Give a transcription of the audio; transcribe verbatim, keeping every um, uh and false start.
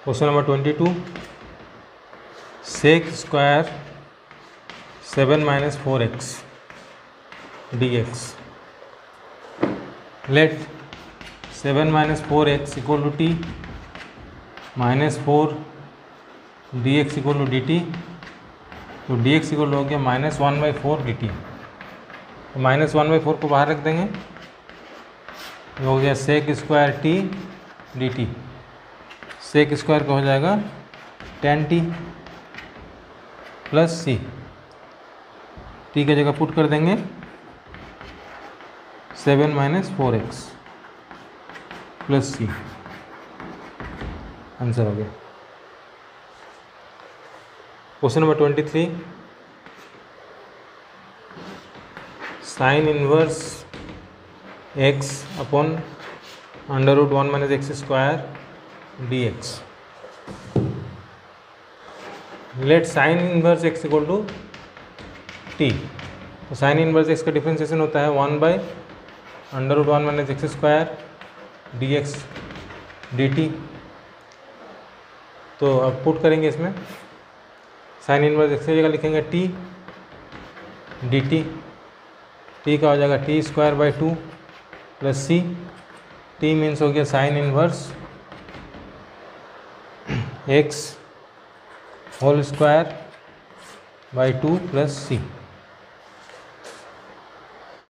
Question number twenty two, sec square seven minus four x d x. Let seven minus four x equal to t minus four d x equal to d t. तो d x equal हो गया minus one by four d t. तो minus one by four को बाहर रख देंगे, ये हो गया sec square t d t. Sec square का हो जाएगा tan t plus c. T की जगह पुट कर देंगे seven minus four x plus c. Answer हो गया। Question number twenty three, sine inverse x upon under root one minus x square d x. Let sine inverse x equal to t. तो sine inverse x का differentiation होता है one by under root one minus x square d x d t. तो अब put करेंगे इसमें, sign inverse x की जगह लिखेंगे टी डी टी। टी का हो जाएगा t square by two plus c. T means हो गया sine inverse x whole square by two plus C.